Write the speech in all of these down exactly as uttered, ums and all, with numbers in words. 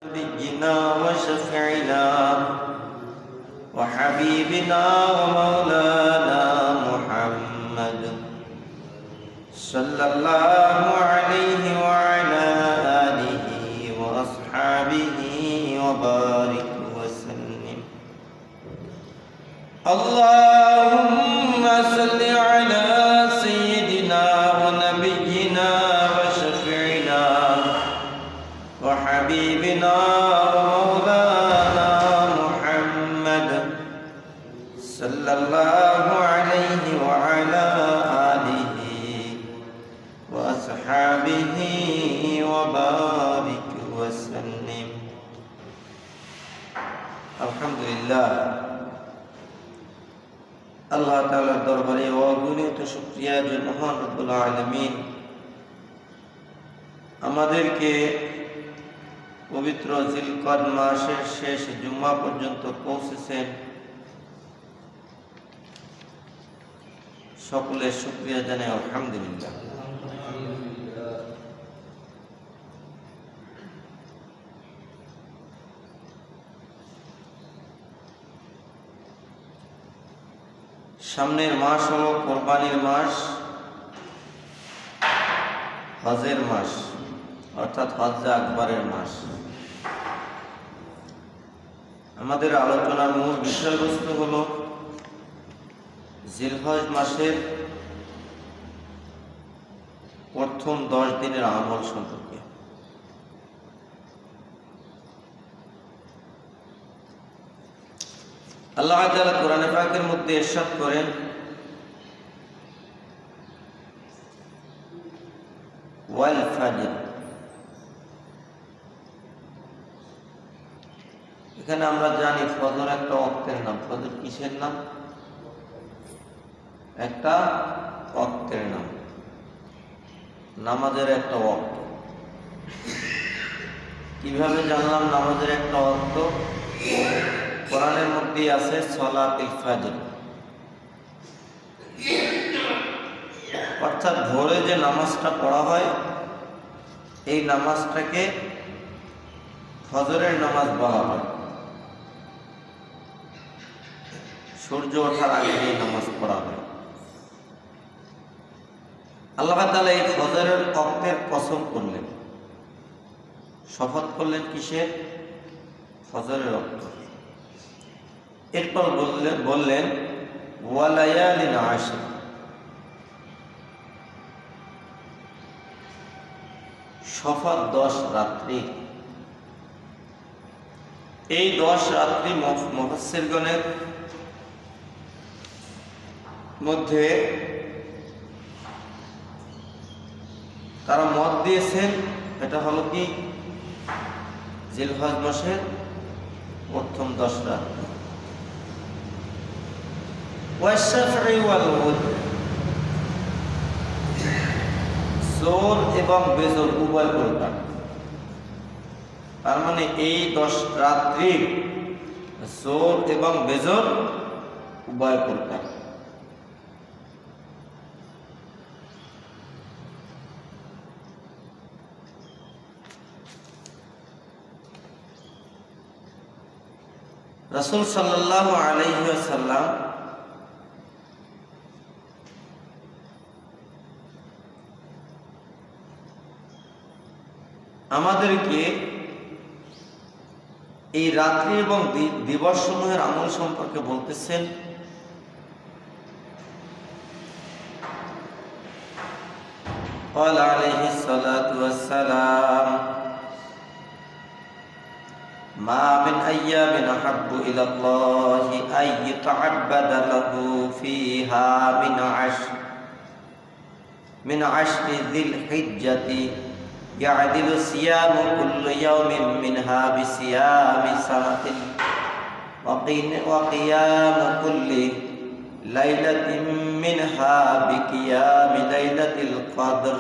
نبينا وشفيعنا وحبيبنا ومولانا محمد صلى الله عليه وعلى آله وأصحابه وبارك وسلم. اللهم صل على سيدنا ونبينا وشفيعنا وحبيبنا ومولانا محمد صلى الله عليه وعلى آله وأصحابه وبارك وسلم. الحمد لله আল্লাহ তাআলার দরবারে অগণিত শুকরিয়া যে মহান রব্বুল আলামিন আমাদেরকে পবিত্র জিলকদ মাসের শেষ জুমা পর্যন্ত পৌঁছেছেন। সকলের শুকরিয়া জানাই আলহামদুলিল্লাহ। সামনের মাস হলো কোরবানির মাস, হজের মাস অর্থাৎ হজ্জে আকবরের মাস। আমাদের আলোচনার মূল বিষয়বস্তু হলো জিলহজ মাসের প্রথম দশ দিনের আমল সম্পর্কে। আল্লাহ তাআলা কোরআনে পাকের মধ্যে ইরশাদ করেন, ওয়াল ফাজর। এখানে আমরা জানি ফজর একটা ওয়াক্তের নাম। ফজর কিসের নাম? একটা ওয়াক্তের নাম, নামাজের একটা ওয়াক্ত। কিভাবে জানলাম নামাজের একটা ওয়াক্ত? কোরআনের মধ্যে আছে সালাতুল ফাজর, অর্থাৎ ভোরে যে নামাজটা পড়া হয় এই নামাজটাকে ফজরের নামাজ বলা হয়। সূর্য ওঠার আগে এই নামাজ পড়া হয়। আল্লাহ তাআলা এই ফজরের ওয়াক্তের কসম করলেন, শপথ করলেন কিসের? ফজরের ওয়াক্ত। এরপর বললেন বললেন ওয়ালায়ালিন আশর, শপথ দশ রাত্রি। এই দশ রাত্রি মুফাসসিরগণের মধ্যে তারা মত দিয়েছেন এটা হলো কি জিলহজ মাসের প্রথম দশ রাত্রি। ওয়াশফা'i ওয়াল ওয়াতর, জোর এবং বেজোর উভয় প্রকার। তার মানে এই দশ রাত্রি জোর এবং বেজোর উভয় প্রকার। রাসূল সাল্লাল্লাহু আলাইহি ওয়াসাল্লাম আমাদেরকে এই রাত্রি এবং দিবস সমূহের আমল সম্পর্কে বলতেছেন। قال عليه الصلاة والسلام ما من أيام أحب إلى الله أن يتعبد له فيها من عشر من عشر ذي الحجة يعدل صيام كل يوم منها بصيام سنة وقيام كل ليلة منها بقيام ليلة القدر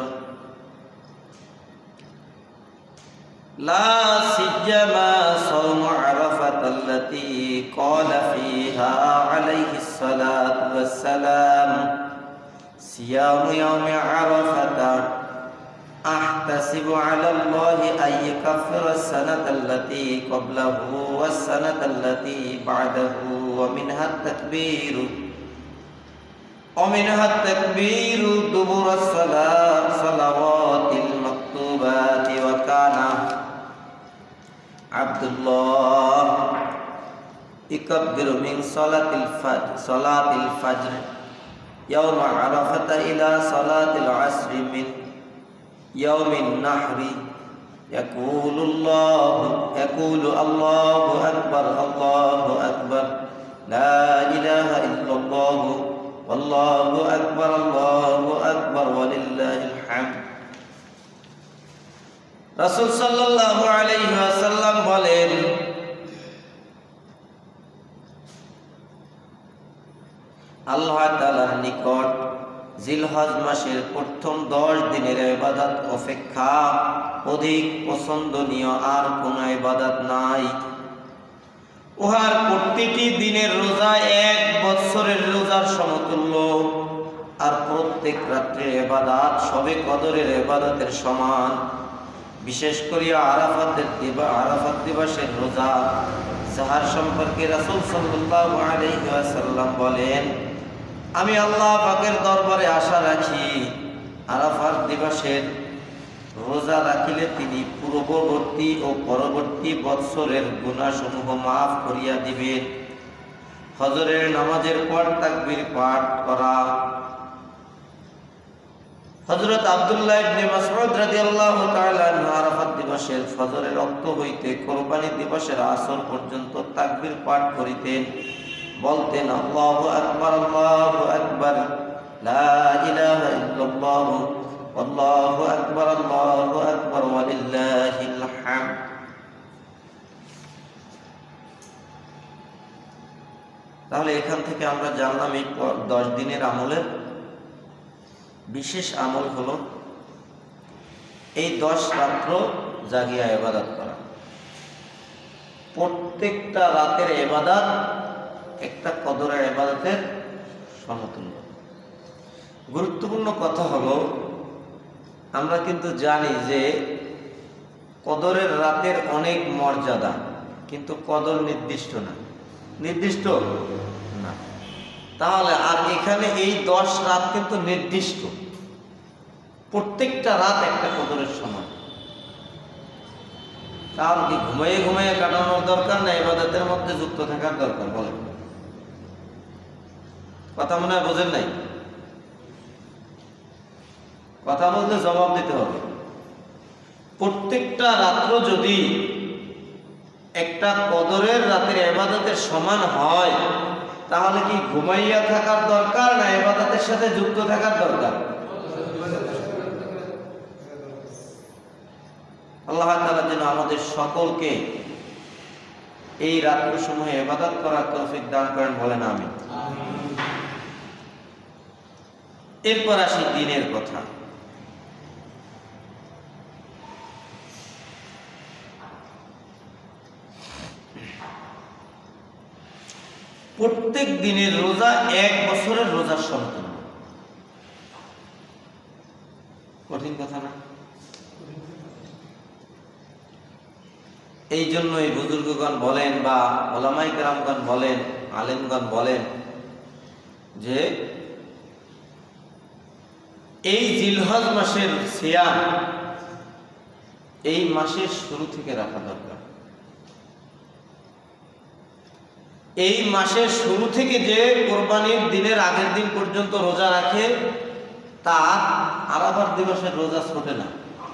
لا سيما صوم عرفة التي قال فيها عليه الصلاة والسلام صيام يوم عرفة أحتسب يحتسب على الله أن يكفر السنة التي قبله والسنة التي بعده ومنها التكبير ومنها التكبير دبر الصلاة صلوات المكتوبات وكان عبد الله يكبر من صلاة الفجر صلاة الفجر يوم عرفة إلى صلاة العصر من يوم النحر يقول الله يقول الله أكبر الله أكبر لا إله إلا الله والله أكبر الله أكبر ولله الحمد রাসূল সাল্লাল্লাহু আলাইহি ওয়াসাল্লাম বলেন আল্লাহ তাআলার নিকট জিলহজ মাসের প্রথম দশ দিনের ইবাদত অপেক্ষা অধিক পছন্দনীয় আর কোন ইবাদত নাই। উহার প্রতিটি দিনের রোজা এক বছরের রোজার সমতুল্য, আর প্রত্যেক রাত্রির ইবাদত সবে কদরের ইবাদতের সমান। বিশেষ করে আরাফাতের দিবা আরাফাত দিবসের রোজা, যাহার সম্পর্কে রাসূল সাল্লাল্লাহু আলাইহি ওয়াসাল্লাম বলেন, আমি আল্লাহ পাকের দরবারে আশা রাখি আরাফাত দিবসের রোজা রাখিলে তিনি পূর্ববর্তী ও পরবর্তী বৎসরের গুনাহসমূহ মাফ করিয়া দিবেন। ফজরের নামাজের পর তাকবীর পাঠ করা। হযরত আব্দুল্লাহ ইবনে মাসউদ রাদিয়াল্লাহু তাআলা আনহু আরাফাত দিবসের ফজরের ওয়াক্ত হইতে কুরবানি দিবসের আসর পর্যন্ত তাকবীর পাঠ করিতেন। বলতেন, আল্লাহু আকবার আল্লাহু আকবার লা ইলাহা ইল্লাল্লাহ আল্লাহু আকবার আল্লাহু আকবার ওয়ালিল্লাহিল হামদ। তাহলে এখান থেকে আমরা জানলাম এই দশ দিনের আমলের বিশেষ আমল হলো এই দশ রাত্র জাগিয়া ইবাদত করা। প্রত্যেকটা রাতের ইবাদত একটা কদরের ইবাদতের সমতুল্য। গুরুত্বপূর্ণ কথা হলো, আমরা কিন্তু জানি যে কদরের রাতের অনেক মর্যাদা, কিন্তু কদর নির্দিষ্ট না। নির্দিষ্ট না। তাহলে আর এখানে এই দশ রাত কিন্তু নির্দিষ্ট, প্রত্যেকটা রাত একটা কদরের সময়। তাহলে কি ঘুমাইয়ে ঘুমাইয়ে কাটানোর দরকার না ইবাদতের মধ্যে যুক্ত থাকার দরকার? বলেন, কথা মনে হয় বোঝেন নাই? কথা বলতে জবাব দিতে হবে। প্রত্যেকটা রাত্র যদি একটা কদরের রাতের ইবাদতের সমান হয়, তাহলে কি ঘুমাইয়া থাকার দরকার না ইবাদতের সাথে যুক্ত থাকার দরকার? আল্লাহ তাআলা যেন আমাদের সকলকে এই রাত্রিসমূহে ইবাদত করার তৌফিক দান করেন, বলেন আমিন। এরপর আসি দিনের কথা। প্রত্যেক দিনের রোজা এক বছরের রোজার সমতুল্য। কঠিন কথা না? এই জন্যই বুজুর্গগণ বলেন বা ওলামায়ে কেরামগণ বলেন, আলেমগণ বলেন যে এই জিলহজ মাসের সিয়াম এই মাসের শুরু থেকে রাখা দরকার। এই মাসের শুরু থেকে যে কোরবানির দিনের আগের দিন পর্যন্ত রোজা রাখে, তা আরাফাত দিবসের রোজা ছোটে না।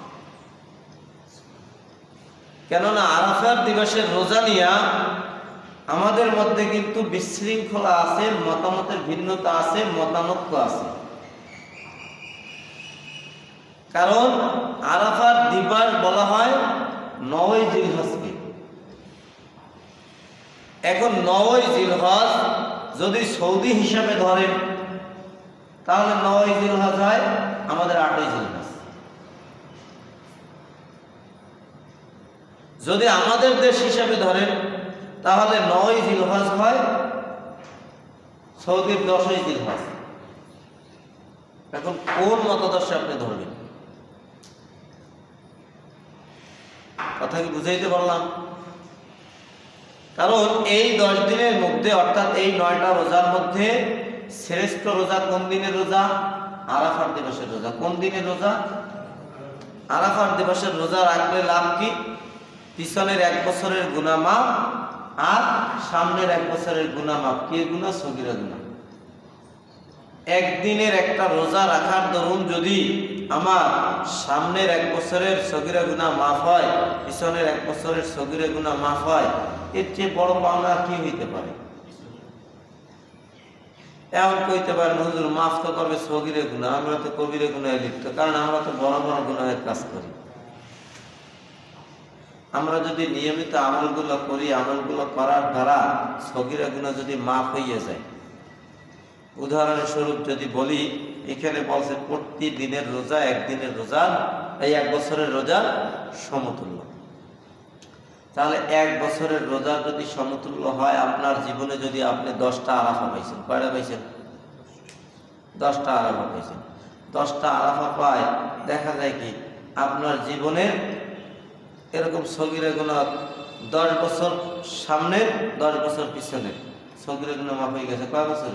কেননা আরাফাত দিবসের রোজা নিয়া আমাদের মধ্যে কিন্তু বিশৃঙ্খলা আছে, মতামতের ভিন্নতা আছে, মতানৈক্য আছে। কারণ আরাফাত দিবস বলা হয় নয় জিলহজকে। এখন নয় জিলহজ যদি সৌদি হিসাবে ধরেন, তাহলে নয় জিলহজ হয় আমাদের আটই জিলহজ। যদি আমাদের দেশ হিসাবে ধরেন, তাহলে নয় জিলহজ হয় সৌদির দশই জিলহজ। এখন কোন মতাদর্শে আপনি ধরবেন? কথা কি বুঝাইতে পারলাম? কারণ এই দশ দিনের মধ্যে অর্থাৎ এই নয়টা রোজার মধ্যে শ্রেষ্ঠ রোজা কোন দিনের রোজা? আরাফার দিবসের রোজা। কোন দিনের রোজা? আরাফার দিবসের রোজা রাখলে লাভ কি? পিছনের এক বছরের গুনাহ মাফ আর সামনের এক বছরের গুনাহ মাফ। কি গুনাহ? সগীরা গুনাহ। একদিনের একটা রোজা রাখার দরুন যদি আমার সামনের এক বছরের সগীরা গুনাহ মাফ হয়, পিছনের এক বছরের সগীরা গুনাহ মাফ হয়, এর চেয়ে বড় পাওনা কি হইতে পারে? এমন কইতে পারেন হুজুর মাফ তো করবে সগীরা গুনাহ, আমরা তো কবিরা গুনাহে লিপ্ত, কারণ আমরা তো বড় বড় গুনাহের কাজ করি। আমরা যদি নিয়মিত আমলগুলো করি, আমলগুলো করার দ্বারা সগীরা গুনাহ যদি মাফ হইয়া যায়, উদাহরণস্বরূপ যদি বলি, এখানে বলছে প্রতিদিনের রোজা একদিনের রোজা এই এক বছরের রোজার সমতুল্য। তাহলে এক বছরের রোজা যদি সমতুল্য হয়, আপনার জীবনে যদি আপনি দশটা আরাফা পাইছেন, কয়টা পাইছেন? দশটা আরাফা পাইছেন। দশটা আরাফা পায় দেখা যায় কি আপনার জীবনের এরকম সগীরা গুনাহ দশ বছর সামনের দশ বছর পিছনের সগীরা গুনাহ মাফ হয়ে গেছে। কয় বছরে?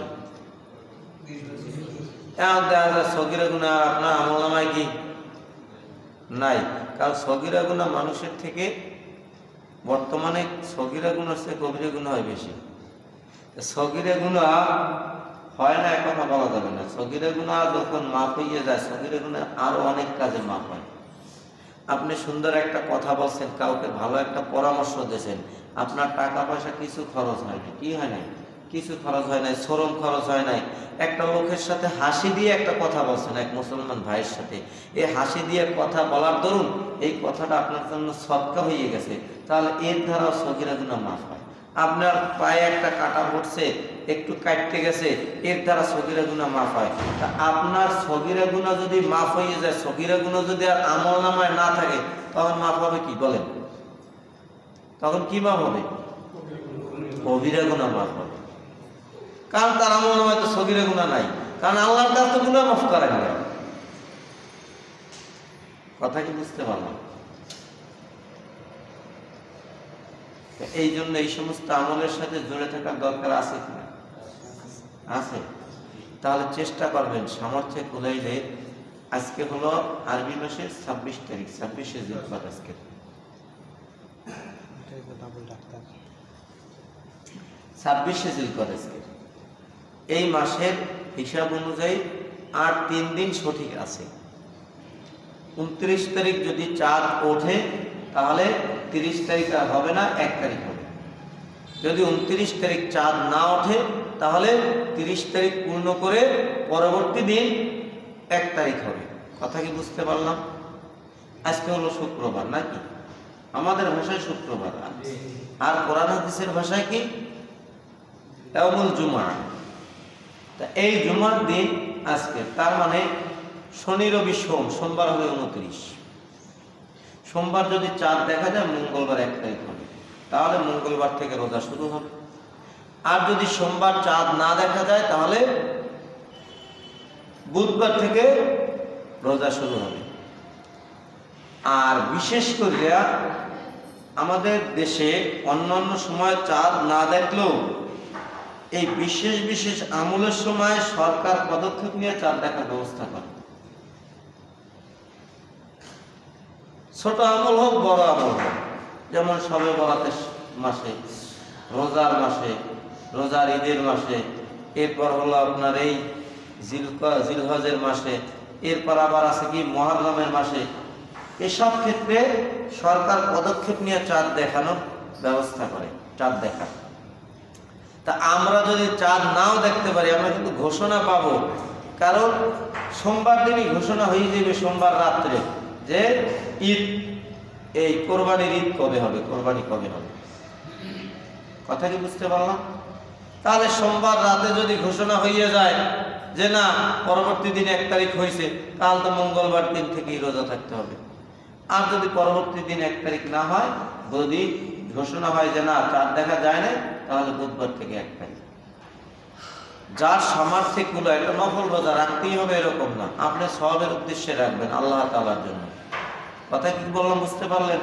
এখন দেখা যায় সগীরা গুনাহ আপনার আমলনামায় কি নাই, কারণ সগীরা গুনাহ মানুষের থেকে বর্তমানে সগীরা গুনাহ চেয়ে কবিরা গুনাহ হয় বেশি। সগীরা গুনাহ হয় না কথা বলা যাবে না। সগীরা গুনাহ যখন মাফ হইয়া যায়, সগীরা গুনাহ আরো অনেক কাজে মাফ হয়। আপনি সুন্দর একটা কথা বলছেন, কাউকে ভালো একটা পরামর্শ দিয়েছেন, আপনার টাকা পয়সা কিছু খরচ হয় না। কি হয় নাই? কিছু খরচ হয় নাই, শ্রম খরচ হয় নাই। একটা লোকের সাথে হাসি দিয়ে একটা কথা বলছেন, এক মুসলমান ভাইয়ের সাথে, এই হাসি দিয়ে কথা বলার দরুন এই কথাটা আপনার জন্য সদকা হয়ে গেছে, তাহলে এর দ্বারাও সগীরা গুনাহ মাফ হয়। আপনার পায়ে একটা কাটা পড়ছে, একটু কাটতে গেছে, এর দ্বারা সগীরা গুনাহ মাফ হয়। তা আপনার সগীরা গুনাহ যদি মাফ হয়ে যায়, সগীরা গুনাহ যদি আর আমলনামায় না থাকে, তখন মাফ হবে কি বলেন? তখন কি মাফ হবে? কবিরা গুনাহ মাফ হবে। কারণ তার আমলনামায় তো সগীরা গুনাহ নাই, কারণ আল্লাহর কাছে তো গুনাহ মাফ করেন না। কথা কি বুঝতে পারলাম? এই জন্য এই সমস্ত আমলের সাথে জুড়ে থাকার দরকার আছে কিনা? আছে। তাহলে চেষ্টা করবেন সামর্থ্যে কুলাইলে। আজকে হলো আরবি মাসের ছাব্বিশ তারিখ, ছাব্বিশে জিলকদ। আজকে ছাব্বিশে জিলকদ। আজকে এই মাসের হিসাব অনুযায়ী আর তিন দিন সঠিক আছে। উনত্রিশ তারিখ যদি চাঁদ ওঠে তাহলে তিরিশ তারিখ আর হবে না, এক তারিখ হবে। যদি উনত্রিশ তারিখ চাঁদ না ওঠে তাহলে তিরিশ তারিখ পূর্ণ করে পরবর্তী দিন এক তারিখ হবে। কথা কি বুঝতে পারলাম? আজকে হলো শুক্রবার নাকি? আমাদের ভাষায় শুক্রবার, আর কোরআন হাদিসের ভাষায় কি? ইয়াউমুল জুমআ। তা এই জুমার দিন আজকে, তার মানে শনি রবি সোম, সোমবার হবে উনত্রিশ। সোমবার যদি চাঁদ দেখা যায় মঙ্গলবার এক তারিখ হবে, তাহলে মঙ্গলবার থেকে রোজা শুরু হবে। আর যদি সোমবার চাঁদ না দেখা যায় তাহলে বুধবার থেকে রোজা শুরু হবে। আর বিশেষ করে আমাদের দেশে অন্যান্য সময় চাঁদ না দেখলেও এই বিশেষ বিশেষ আমলের সময় সরকার পদক্ষেপ নিয়ে চাঁদ দেখার ব্যবস্থা করে। ছোট আমল হোক বড় আমল হোক, যেমন সবে বরাতের মাসে, রোজার মাসে, রোজার ঈদের মাসে, এরপর হলো আপনার এই জিলহজের মাসে, এরপর আবার আছে কি মুহররমের মাসে। এসব ক্ষেত্রে সরকার পদক্ষেপ নিয়ে চাঁদ দেখানোর ব্যবস্থা করে, চাঁদ দেখা। তা আমরা যদি চাঁদ নাও দেখতে পারি, আমরা কিন্তু ঘোষণা পাবো, কারণ সোমবার দিনই ঘোষণা হয়ে যাবে সোমবার রাত্রে যে ঈদ, এই কোরবানির ঈদ কবে হবে, কোরবানি কবে হবে। কথা কি বুঝতে পারলাম? তাহলে সোমবার রাতে যদি ঘোষণা হয়ে যায় যে না পরবর্তী দিন এক তারিখ হয়েছে, তাহলে তো মঙ্গলবার দিন থেকেই রোজা থাকতে হবে। আর যদি পরবর্তী দিন এক তারিখ না হয়, যদি ঘোষণা হয় যে না চাঁদ দেখা যায় না, তাহলে বুধবার থেকে এক তারিখ। যার সামর্থ্যে কুলো, একটা নফল রোজা রাখতেই হবে এরকম না, আপনি সওয়াবের উদ্দেশ্যে রাখবেন, আল্লাহ তাআলার জন্য। কথা কি বললাম বুঝতে পারলেন?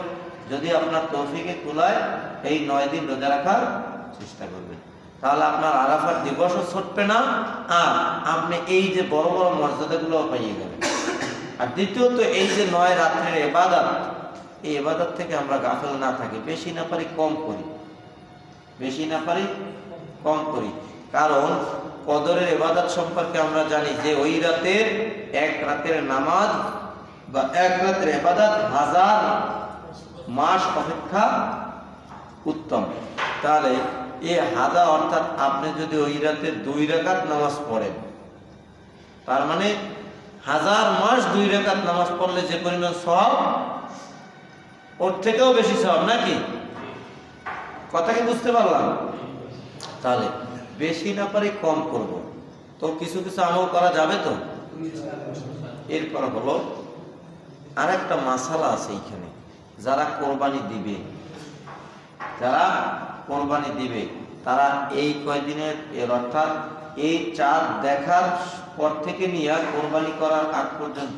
যদি আপনার তৌফিকে কুলায় এই নয় দিন রোজা রাখার চেষ্টা করবেন, তাহলে আপনার আরাফার দিবসও ছুটবে না, আর আপনি এই যে বড় বড় মর্যাদাগুলো পাইয়ে যাবেন। আর দ্বিতীয়ত এই যে নয় রাত্রের ইবাদত, এই ইবাদত থেকে আমরা গাফেল না থাকি, বেশি না পারি কম করি, বেশি না পারি কম করি। কারণ কদরের ইবাদত সম্পর্কে আমরা জানি যে ওই রাতের এক রাতের নামাজ বা এক রাতের ইবাদত হাজার মাস অপেক্ষা উত্তম। তাহলে এই হাজার অর্থাৎ আপনি যদি ওই রাতে দুই রাকাত নামাজ পড়েন, তার মানে হাজার মাস দুই রাকাত নামাজ পড়লে যে পরিমাণ সওয়াব, ওর থেকেও বেশি সওয়াব, নাকি? কথা কি বুঝতে পারলাম? তাহলে বেশি না পারি কম করব, তো কিছু কিছু আমল করা যাবে তো। এরপর হলো আর একটা মাসালা আছে এইখানে, যারা কোরবানি দিবে, যারা কোরবানি দিবে তারা এই কয়দিনের এর অর্থাৎ এই চাঁদ দেখার পর থেকে নিয়ে কোরবানি করার আগ পর্যন্ত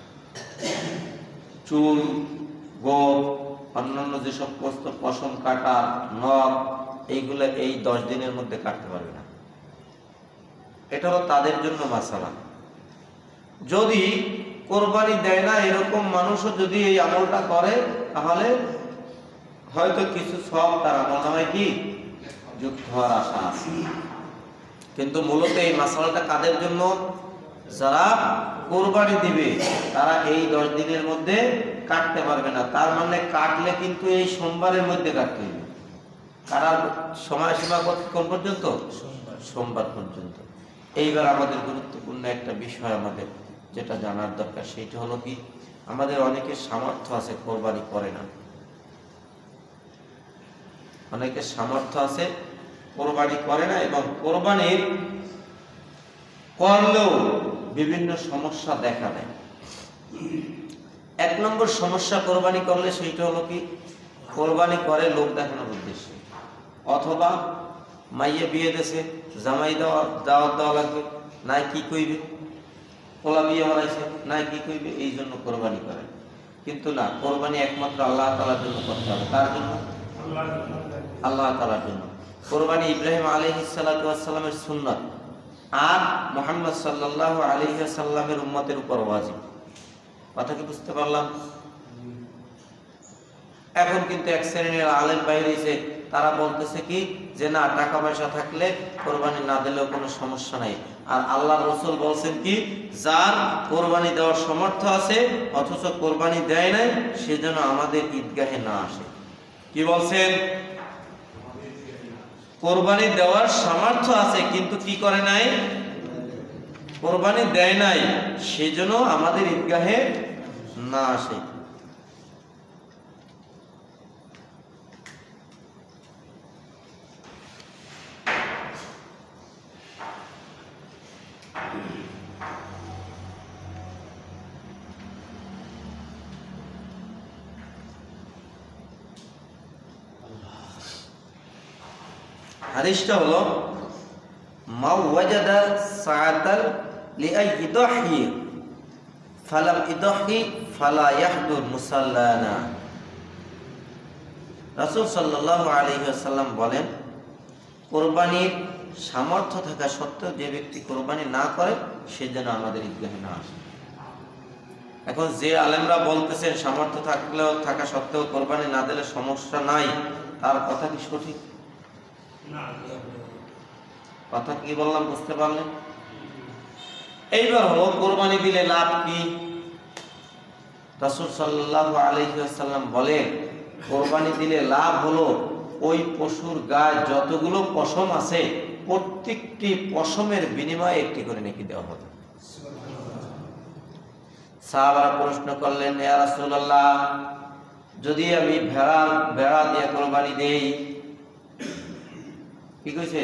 চুল, গোপ, অন্যান্য যে সমস্ত পশম কাটা, নখ, এইগুলো এই দশ দিনের মধ্যে কাটতে পারবে না। এটা হলো তাদের জন্য মাসালা। যদি কোরবানি দেয় না এরকম মানুষও যদি এই আমলটা করে, তাহলে হয়তো কিছু সব তার আমল নামায় কি যুক্ত হওয়ার আশা আছে। কিন্তু মূলত এই মাসালাটা কাদের জন্য? যারা কোরবানি দিবে তারা এই দশ দিনের মধ্যে কাটতে পারবে না। তার মানে কাটলে কিন্তু এই সোমবারের মধ্যে কাটতে হবে। কাটার সময়সীমা কোন পর্যন্ত? সোমবার পর্যন্ত। এইবার আমাদের গুরুত্বপূর্ণ একটা বিষয় আমাদের যেটা জানার দরকার, সেটা হলো কি, আমাদের অনেকের সামর্থ্য আছে কোরবানি করে না, অনেকের সামর্থ্য আছে কোরবানি করে না, এবং কোরবানির করলেও বিভিন্ন সমস্যা দেখা দেয়। এক নম্বর সমস্যা কোরবানি করলে সেইটা হলো কি, কোরবানি করে লোক দেখানোর উদ্দেশ্যে, অথবা মাইয়ে বিয়ে দেশে জামাই দেওয়া দাওয়াত দেওয়া লাগবে, নাই কি কইবে, পোলা বিয়ে বানাইছে নাই কি কইবে, এই জন্য কোরবানি করে। কিন্তু না, কোরবানি একমাত্র আল্লাহ তাআলার জন্য করতে হবে। কার জন্য? আল্লাহ তাআলার জন্য। কোরবানি ইব্রাহিম আলাইহিস সালাতু ওয়াস সালামের সুন্নাত, আর মুহাম্মদ সাল্লাল্লাহু আলাইহি ওয়াসাল্লামের উম্মতের উপর ওয়াজিব। কথা কি বুঝতে পারলাম? এখন কিন্তু এক শ্রেণীর আলেম বাইরে এসে তারা বলতেছে কি যে না, টাকা পয়সা থাকলে কোরবানি না দিলেও কোনো সমস্যা নাই। আর আল্লাহর রাসূল বলছেন কি, যার কোরবানি দেওয়ার সামর্থ্য আছে অথচ কোরবানি দেয় নাই, সেজন্য আমাদের ঈদগাহে না আসে। কি বলছেন? কোরবানি দেওয়ার সামর্থ্য আছে কিন্তু কি করে নাই, কোরবানি দেয় নাই, সেজন্য আমাদের ঈদগাহে না আসে। হাদিসটা হলো মা ওয়াজাদা সাআতাল লিআইয়িদাহি ফালাম ইদাহি ফালা ইয়াহদুর মুসাল্লানা। রাসূল সাল্লাল্লাহু আলাইহি ওয়াসাল্লাম বলেন, কোরবানির সামর্থ্য থাকা সত্ত্বেও যে ব্যক্তি কোরবানি না করে সে যেন আমাদের ঈদগাহে না আসে। এখন যে আলেমরা বলতেছেন সামর্থ্য থাকলেও থাকা সত্ত্বেও কোরবানি না দিলে সমস্যা নাই, তার কথা কি সঠিক? কথা কি বললাম বুঝতে পারলেন? এইবার হলো কোরবানি দিলে লাভ কি? রাসূল সাল্লাল্লাহু আলাইহি ওয়াসাল্লাম বলেন, কোরবানি দিলে লাভ হলো ওই পশুর গায়ে যতগুলো পশম আছে প্রত্যেকটি পশমের বিনিময়ে একটি করে নেকি দেওয়া হবে। সাহাবারা প্রশ্ন করলেন, ইয়া রাসূলুল্লাহ, যদি আমি ভেড়া ভেড়া দিয়ে কোরবানি দেই, কি কইছে?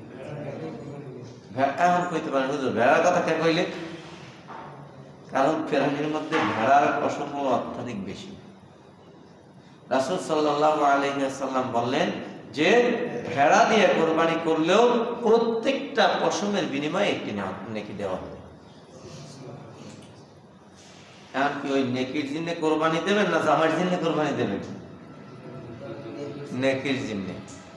এখন কইতে পারেন হুজুর ভেড়ার কথা কে কইলে? কারণ প্রাণীর মধ্যে ভেড়ার পশম অত্যাধিক বেশি। রাসূল সাল্লাল্লাহু আলাইহি ওয়াসাল্লাম বললেন যে ভেড়া দিয়ে কোরবানি করলেও প্রত্যেকটা পশমের বিনিময়ে একটি নেকি দেওয়া হবে। এখন কি ওই নেকির জন্য কোরবানি দেবেন না জামার জন্য কোরবানি দেবেন? নেকির জিম্মে।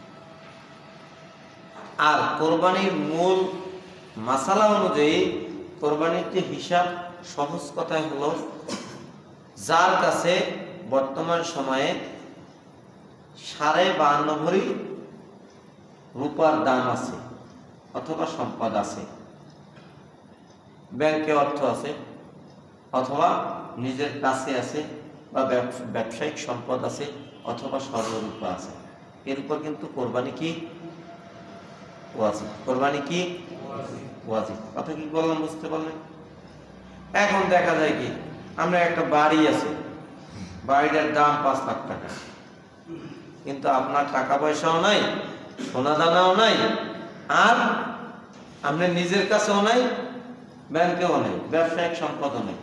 আর কোরবানির মূল মাসালা অনুযায়ী কোরবানির যে হিসাব সহজ কথায় হলো, যার কাছে বর্তমান সময়ে সাড়ে বাহান্ন ভরি রূপার দাম আছে অথবা সম্পদ আছে, ব্যাংকে অর্থ আছে অথবা নিজের কাছে আছে বা ব্যবসায়িক সম্পদ আছে অথবা স্বর্ণরূপা আছে, এর উপর কিন্তু কোরবানি কি ওয়াজিব। কোরবানি কি ওয়াজিব। কথা কি বললাম বুঝতে পারলেন? এখন দেখা যায় কি, আমরা একটা বাড়ি আছে, বাড়িটার দাম পাঁচ লাখ টাকা, কিন্তু আপনার টাকা পয়সাও নাই, সোনা দানাও নাই, আর আপনার নিজের কাছেও নাই, ব্যাংকেও নাই, ব্যবসায়িক সম্পদও নেই।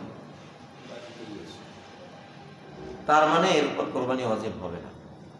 তার মানে এর উপর কোরবানি ওয়াজিব হবে না।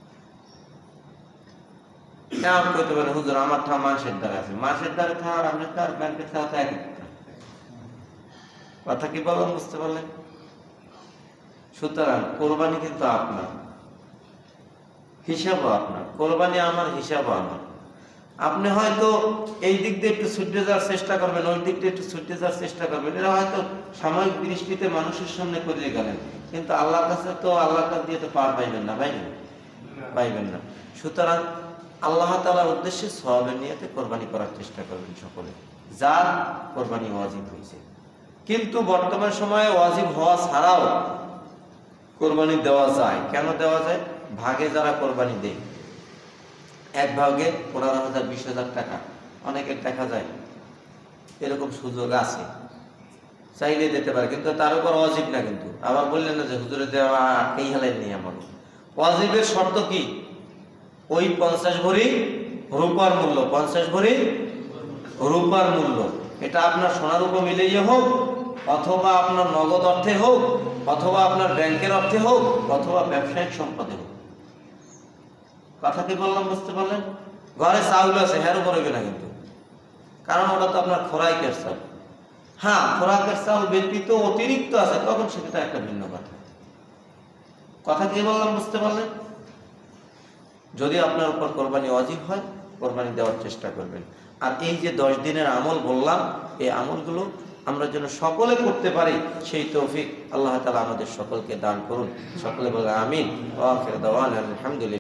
কেমন কইতে পারেন, হুজুর আমার থা মাসের দ্বারা আছে, মাসের দ্বারা থা আর আপনার তার ব্যাংকের থা তো এক একটা। কথা কি বললাম বুঝতে পারলেন? সুতরাং কোরবানি কিন্তু আপনার, হিসাবও আপনার, কোরবানি আমার, হিসাবও আমার। আপনি হয়তো এই দিক দিয়ে একটু ছুটে যাওয়ার চেষ্টা করবেন, ওই দিক দিয়ে একটু ছুটে যাওয়ার চেষ্টা করবেন, এরা হয়তো সাময়িক দৃষ্টিতে মানুষের সামনে করে গেলেন, কিন্তু আল্লাহর কাছে তো আল্লাহর কাছে দিয়ে তো পার পাইবেন না, পাইবেন পাইবেন না। সুতরাং আল্লাহ তাআলার উদ্দেশ্যে সওয়াবের নিয়তে কোরবানি করার চেষ্টা করবেন সকলে, যার কোরবানি ওয়াজিব হয়েছে। কিন্তু বর্তমান সময়ে ওয়াজিব হওয়া ছাড়াও কোরবানি দেওয়া যায়। কেন দেওয়া যায়? ভাগে যারা কোরবানি দেয়, এক ভাগে পনেরো হাজার বিশ হাজার টাকা, অনেকের দেখা যায় এরকম সুযোগ আছে, চাইলে দিতে পারে, কিন্তু তার উপর ওয়াজিব না। কিন্তু আবার বললেন না যে হুজুরে দেওয়া এই হালের নিয়ে আমার ওয়াজিবের শর্ত কি? ওই পঞ্চাশ ভরি রূপার মূল্য, পঞ্চাশ ভরি রূপার মূল্য, এটা আপনার সোনার উপর মিলিয়ে হোক, অথবা আপনার নগদ অর্থে হোক, অথবা আপনার ব্যাংকের অর্থে হোক, অথবা ব্যবসায়িক সম্পদে হোক। কথা কি বললাম বুঝতে পারলেন? ঘরে চাউল আছে, হের উপর হইবে না কিন্তু, কারণ ওটা তো আপনার খোরাকের চাউল। হ্যাঁ, খোরাকের চাউল ব্যতীত অতিরিক্ত আছে, তখন সেটা একটা ভিন্ন কথা। কথা কি বললাম বুঝতে পারলেন? যদি আপনার উপর কোরবানি ওয়াজিব হয়, কোরবানি দেওয়ার চেষ্টা করবেন। আর এই যে দশ দিনের আমল বললাম, এই আমলগুলো আমরা যেন সকলে করতে পারি, সেই তৌফিক আল্লাহ তাআলা আমাদের সকলকে দান করুন। সকলে বলে আমিন। ওয়া আখির দাওয়ানা আলহামদুলিল্লাহ।